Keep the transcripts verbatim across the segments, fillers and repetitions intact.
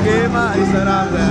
schema i srandę.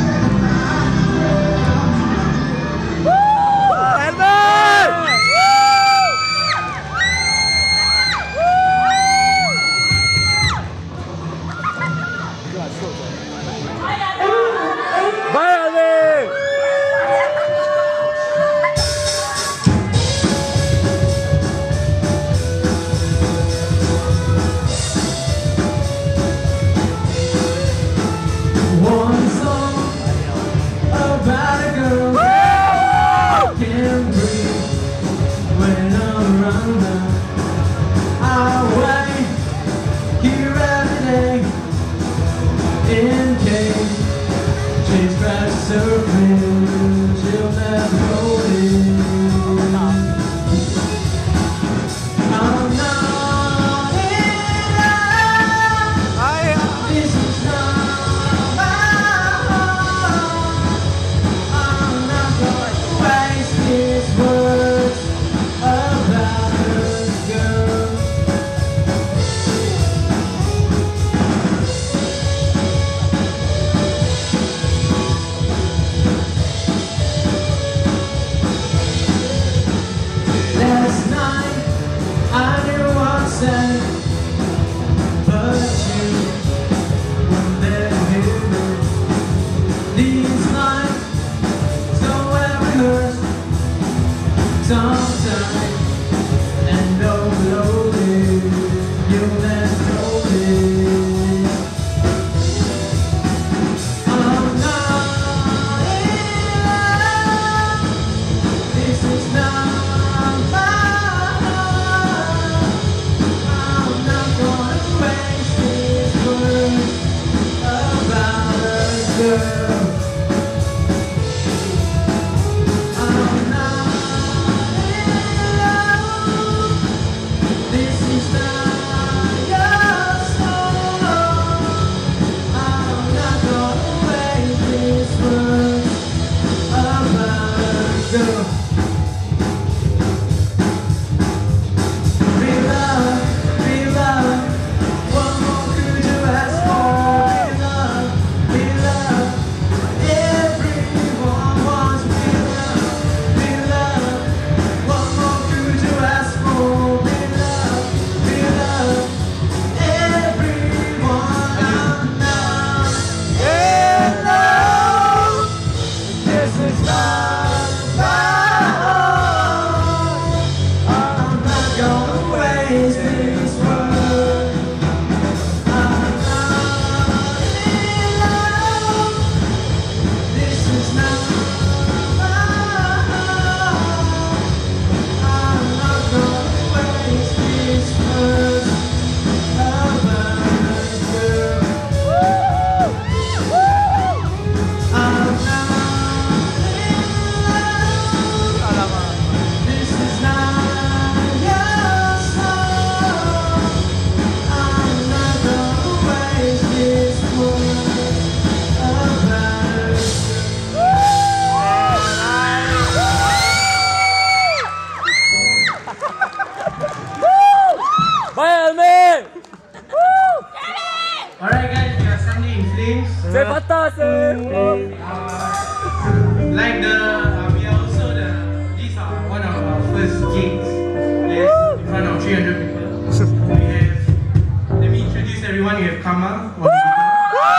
Like the, uh, we are also the, these are one of our first gigs, yes, in front of three hundred people. We have, let me introduce everyone, we have Kamal on the guitar.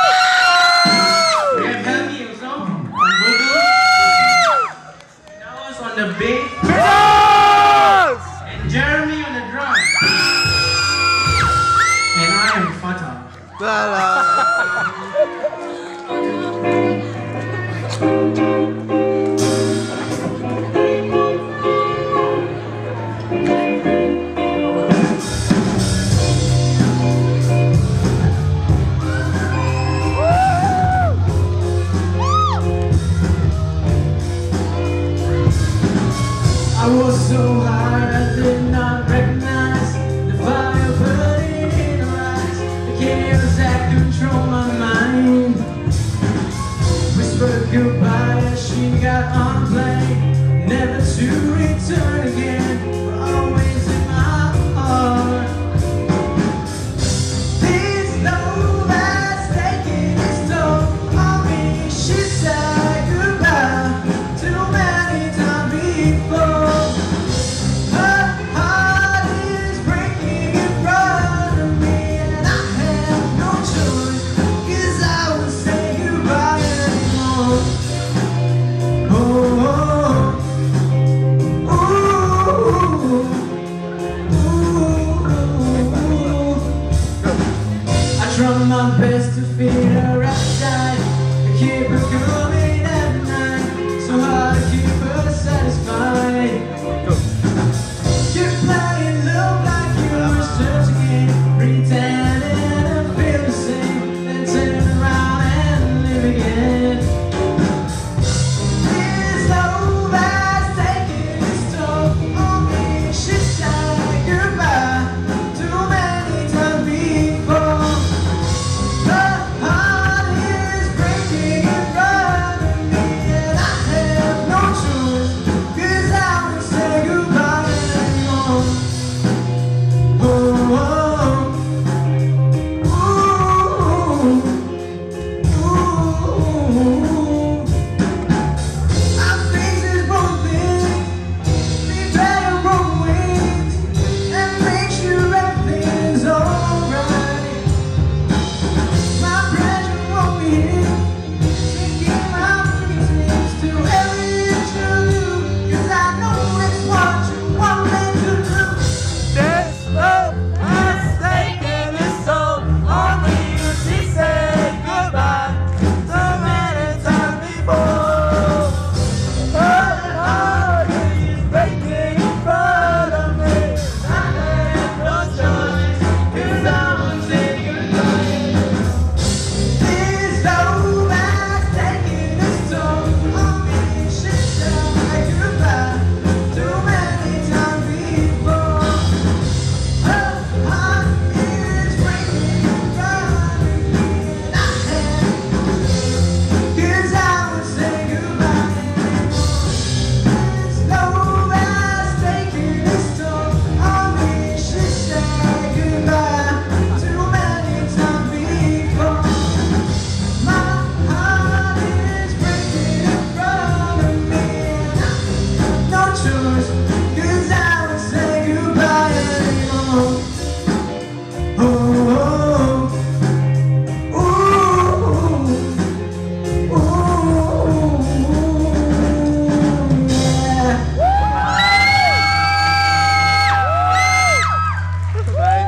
We have Helmi also on vocals. Nawaz on the bass. And Jeremy on the drums. And I am Fatah. I was so high I did not recognize the fire burning in her eyes, the chaos that control my mind. Whispered goodbye as she got on a plane, never to return again, but always in my heart. This love has taken its toll. feed her appetite, to keep her coming at night, so hard to keep her satisfied. You're playing love like you were searching again, pretending to feel the same, then turn around and live again. This love has taken its toll on me. She said goodbye too many times before. Her heart is breaking in front of me, and I have no choice, 'cause I won't say goodbye anymore. Oh, oh, ooh, ooh. Our faces both bend, we better roll wings and make sure everything's alright. My pressure won't be here, sinking my fingertips to every inch of you, 'cause I know it's what you want me to do. This love has taken its toll on me. She said goodbye so many times before. Her heart is breaking in front of me. I have no choice, 'cause I won't say goodbye. This love has taken its toll on me. She said goodbye too many times before. Her heart is breaking in front of me, and I have, 'cause I won't say goodbye anymore. This love has taken its toll on me. She said goodbye too many times before. My heart is breaking in front of me, and I have no choice, 'cause I won't say goodbye anymore. Oh, oh, ooh, ooh, yeah. Baik,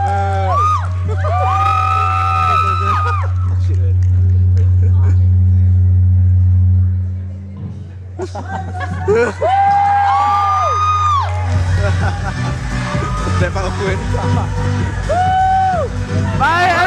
Step out of Baik,